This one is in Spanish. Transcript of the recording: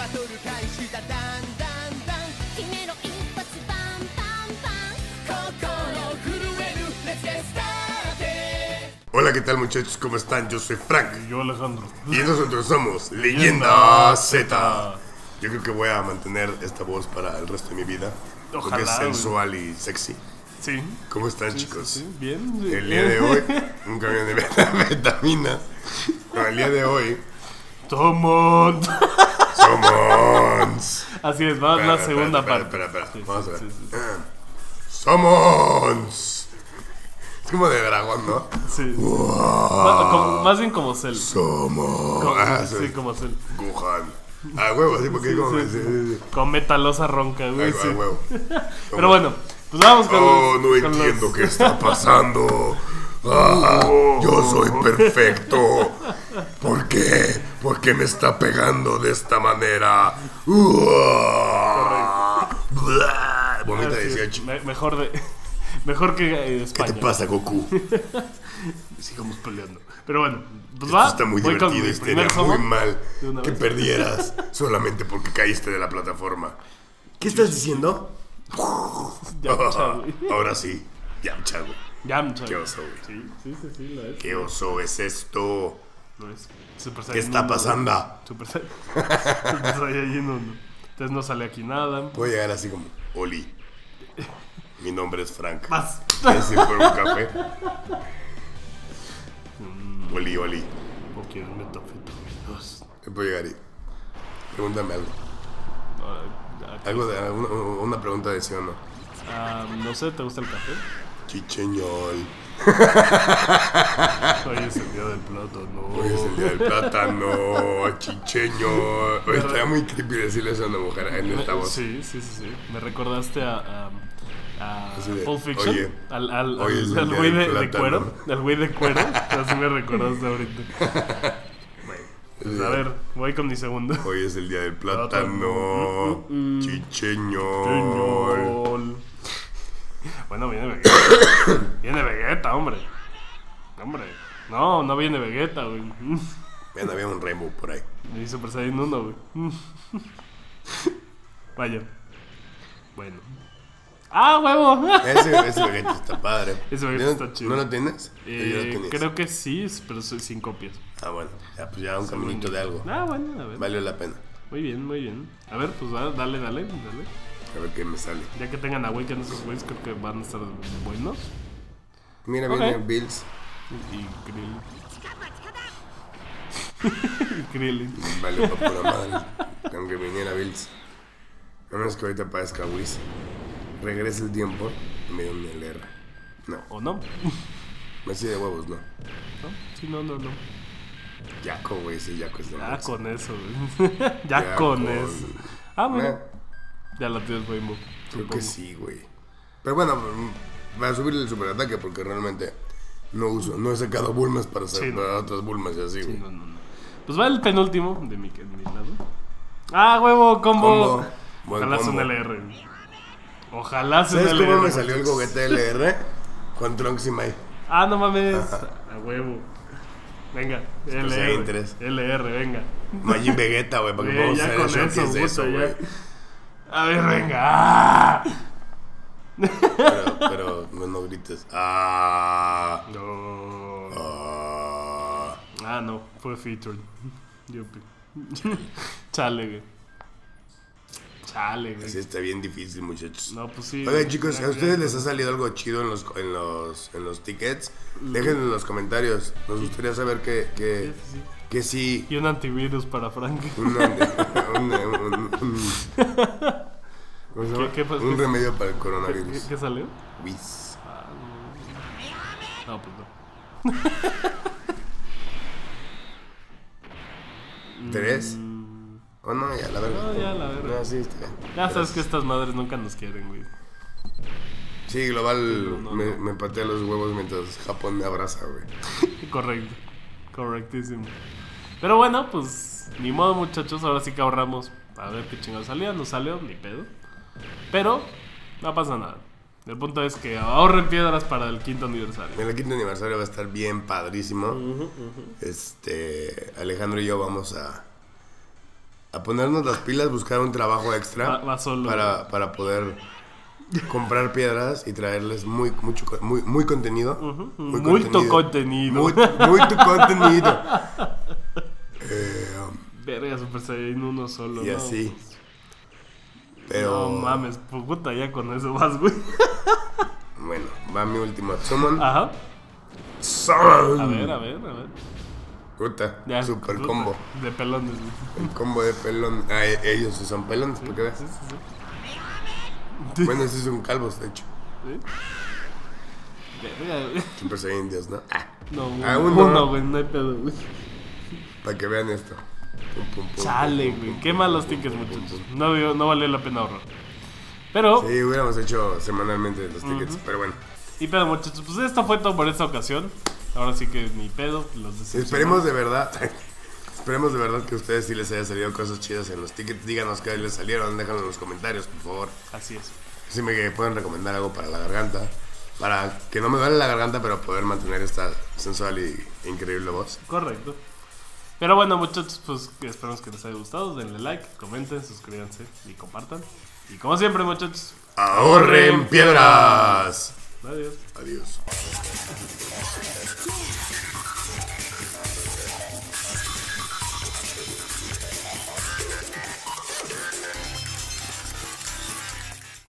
Hola, ¿qué tal muchachos? ¿Cómo están? Yo soy Frank. Y yo Alejandro. Y nosotros somos Leyenda Z. Yo creo que voy a mantener esta voz para el resto de mi vida. Ojalá, porque es sensual y sexy. Sí. ¿Cómo están, chicos? Sí. Bien. El día de hoy, un camión de metamina. No, el día de hoy Somos. Así es, va la segunda parte. Espera. Sí, Vamos a ver. sí. Somos. Es como de dragón, ¿no? Sí. Wow. Más bien como Cell. Somos. Sí, como Cell. Gohan. Ah, huevo, sí, porque como. Sí. Con metalosa ronca, güey. Ah, Sí. huevo. Pero bueno, pues vamos con no entiendo qué está pasando. Yo soy perfecto. ¿Por qué? ¿Por qué me está pegando de esta manera? Bonita 18. Mejor que España. ¿Qué te pasa, Goku? Sigamos peleando. Pero bueno, pues Esto va. está muy voy con divertido. mi Estaría primer muy somo. mal De una que vez. perdieras solamente porque caíste de la plataforma. ¿Qué estás diciendo? Yamcha, güey. Ahora sí, Yamcha, güey. Yamcha. Qué oso, güey. Sí, lo es. ¿Qué oso es esto? Lo es. Super ¿Qué Saiyan está 1, pasando? Super Saiyan 1. Entonces no sale aquí nada. Puedo llegar así como, Oli, mi nombre es Frank. Más. ¿Quieres ir por un café? Oli. ¿O quieres metafetaminas? Puedo llegar y pregúntame algo. Algo de una pregunta de sí o no. No sé, ¿te gusta el café? Chicheñol. Hoy es el día del plátano. Hoy es el día del plátano, chicheño. Oye, estaría muy creepy decirle eso a una mujer en esta voz. Sí. Me recordaste a Así de, Pulp Fiction. oye, al hoy es el día güey del de plátano. cuero. Al güey de cuero. Así me recordaste ahorita. Bueno, pues a ver, voy con mi segundo. Hoy es el día del plátano, chicheño. Señor. Bueno, viene Vegeta. Viene Vegeta, hombre. No viene Vegeta, güey. Vean, había un Rainbow por ahí. Y Super Saiyan 1, güey. Vaya. Bueno. ¡Ah, huevo! Ese Vegeta está padre. Ese Vegeta está chido. ¿No lo tienes? Yo lo tenía. Creo que sí, pero sin copias. Ah, bueno. Ya, pues ya un caminito de algo. Ah, bueno, a ver. Valió la pena. Muy bien. A ver, pues dale. A ver qué me sale. Ya que tengan Awaken esos güeyes, creo que van a estar buenos. Mira, Ok. viene Bills. Y Krillin. Vale, para pura madre. Aunque viniera Bills. A menos que ahorita aparezca Whis. Regrese el tiempo y me dio un LR. No. ¿O no? Así de huevos, no. ¿No? Sí, no. Yaco, güey. Ese Yaco es de Ya Max. con eso, güey. Ya con eso. Ah, mira. Ya la tienes, Rainbow. Creo que sí, güey. Pero bueno, va a subir el superataque porque realmente no he sacado Bulmas para hacer Sí, no. para otras Bulmas y así, güey. No. Pues va el penúltimo de mi lado. Ah, huevo, combo. Buen Ojalá sea un combo. LR. Ojalá sea un ¿Sabes LR. cómo me salió el Gogeta LR? Con Trunks y Mai. Ah, no mames. A huevo. Venga, LR. interés. LR, venga. Majin Vegeta, güey, para que podamos Ya hacer con showcase eso, de eso, puta, güey. ya. A ver, venga. ¡Ah! Pero no grites. Ah. No. Ah. Ah, no, fue featured. Yupi. Chale, güey. Así está bien difícil, muchachos. No, pues sí. Oigan, chicos, Ya, ¿a ustedes ya. les ha salido algo chido en los tickets? Déjenlo en los comentarios. Nos gustaría saber que sí. Y un antivirus para Frank. ¿Cómo se llama? ¿Qué pasó? Un remedio para el coronavirus. ¿Qué salió? Whis. No, pues no. 3. Oh, no, ya, la verdad. No, ya, la verdad. No, sí, está bien. Ya sabes que estas madres nunca nos quieren, güey. Sí, Global No. me patea los huevos mientras Japón me abraza, güey. Correcto. Correctísimo. Pero bueno, pues ni modo, muchachos. Ahora sí que ahorramos. A ver qué chingados salía. No salió, ni pedo. Pero no pasa nada. El punto es que ahorren piedras para el 5º aniversario. En el 5º aniversario va a estar bien padrísimo. Alejandro y yo vamos a a ponernos las pilas, buscar un trabajo extra Va solo. para poder comprar piedras y traerles muy contenido. Mucho contenido. Muy contenido. Verga, Super Saiyan 1 solo. Y no. así. Pero... No mames, puta, ya con eso vas, güey. Bueno, va mi último summon. Ajá. Summon. A ver. Puta, Ya, super puta, combo. De pelones, güey. El combo de pelón. Ah, ellos sí son pelones, ¿por qué ves? Sí. Bueno, sí son calvos, de hecho. ¿Sí? Verga, güey. Siempre se indios, ¿no? No, uno. güey, no hay pedo, güey. Para que vean esto. Pum, Chale, pum, güey. pum, Qué pum, malos pum, tickets, pum, pum, muchachos. pum. No valió la pena ahorrar. Pero, Sí, hubiéramos hecho semanalmente los tickets, pero bueno. y pedo, muchachos, pues esto fue todo por esta ocasión. Ahora sí que ni pedo, los Esperemos de verdad que a ustedes sí les haya salido cosas chidas en los tickets. Díganos qué les salieron, déjanos en los comentarios, por favor. Así es. Si me pueden recomendar algo para la garganta, para que no me duele la garganta, pero poder mantener esta sensual y increíble voz. Correcto. Pero bueno, muchachos, pues esperamos que les haya gustado. Denle like, comenten, suscríbanse y compartan. Y como siempre, muchachos, ¡Ahorren piedras! adiós. Adiós.